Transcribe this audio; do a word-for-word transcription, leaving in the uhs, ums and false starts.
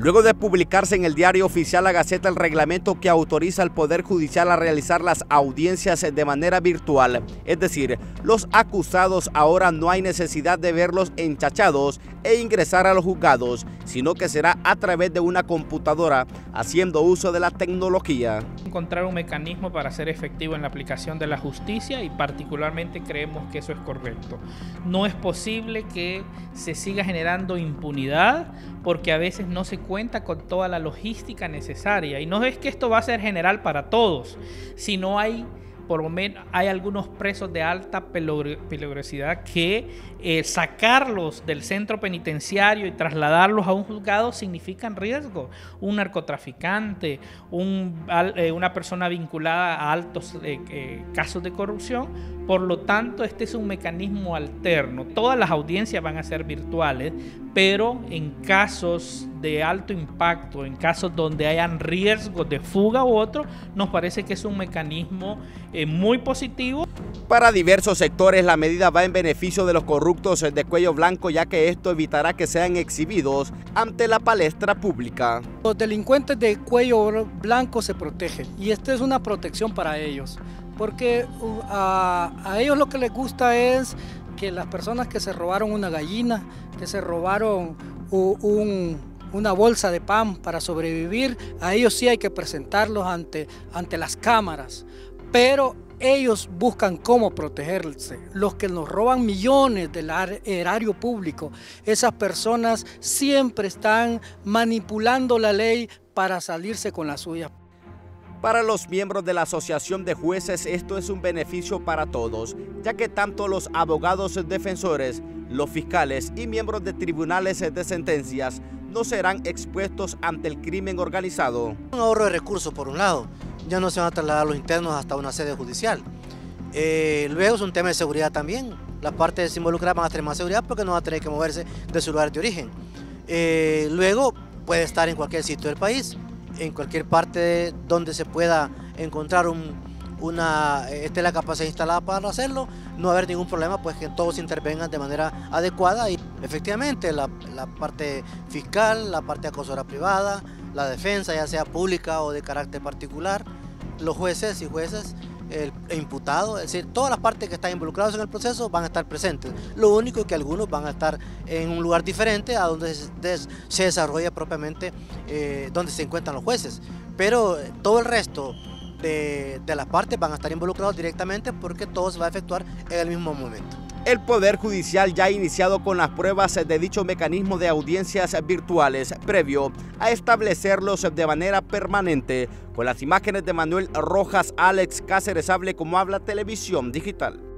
Luego de publicarse en el Diario Oficial La Gaceta el reglamento que autoriza al Poder Judicial a realizar las audiencias de manera virtual, es decir, los acusados ahora no hay necesidad de verlos enchachados e ingresar a los juzgados, sino que será a través de una computadora haciendo uso de la tecnología. Encontrar un mecanismo para ser efectivo en la aplicación de la justicia y particularmente creemos que eso es correcto. No es posible que se siga generando impunidad porque a veces no se cuenta con toda la logística necesaria. Y no es que esto va a ser general para todos, sino hay por lo menos hay algunos presos de alta peligrosidad que eh, sacarlos del centro penitenciario y trasladarlos a un juzgado significan riesgo. Un narcotraficante, un, eh, una persona vinculada a altos eh, eh, casos de corrupción. Por lo tanto, este es un mecanismo alterno. Todas las audiencias van a ser virtuales, pero en casos de alto impacto, en casos donde hayan riesgos de fuga u otro, nos parece que es un mecanismo eh, muy positivo. Para diversos sectores, la medida va en beneficio de los corruptos de cuello blanco, ya que esto evitará que sean exhibidos ante la palestra pública. Los delincuentes de cuello blanco se protegen y esta es una protección para ellos, porque uh, a, a ellos lo que les gusta es que las personas que se robaron una gallina, que se robaron uh, un... una bolsa de pan para sobrevivir, a ellos sí hay que presentarlos ante, ante las cámaras, pero ellos buscan cómo protegerse. Los que nos roban millones del erario público, esas personas siempre están manipulando la ley para salirse con la suya. Para los miembros de la Asociación de Jueces, esto es un beneficio para todos, ya que tanto los abogados defensores, los fiscales y miembros de tribunales de sentencias no serán expuestos ante el crimen organizado. Un ahorro de recursos por un lado, ya no se van a trasladar los internos hasta una sede judicial. Eh, luego es un tema de seguridad también, las partes involucradas van a tener más seguridad porque no van a tener que moverse de su lugar de origen. Eh, luego puede estar en cualquier sitio del país, en cualquier parte donde se pueda encontrar un, una, esté la capacidad instalada para hacerlo, no va a haber ningún problema, pues que todos intervengan de manera adecuada. Y efectivamente la, la parte fiscal, la parte acusadora privada, la defensa, ya sea pública o de carácter particular, los jueces y jueces, el imputado, es decir, todas las partes que están involucradas en el proceso van a estar presentes. Lo único es que algunos van a estar en un lugar diferente a donde se desarrolla propiamente eh, donde se encuentran los jueces. Pero todo el resto de, de las partes van a estar involucrados directamente porque todo se va a efectuar en el mismo momento. El Poder Judicial ya ha iniciado con las pruebas de dicho mecanismo de audiencias virtuales, previo a establecerlos de manera permanente. Con las imágenes de Manuel Rojas, Alex Cáceres Hable como habla Televisión Digital.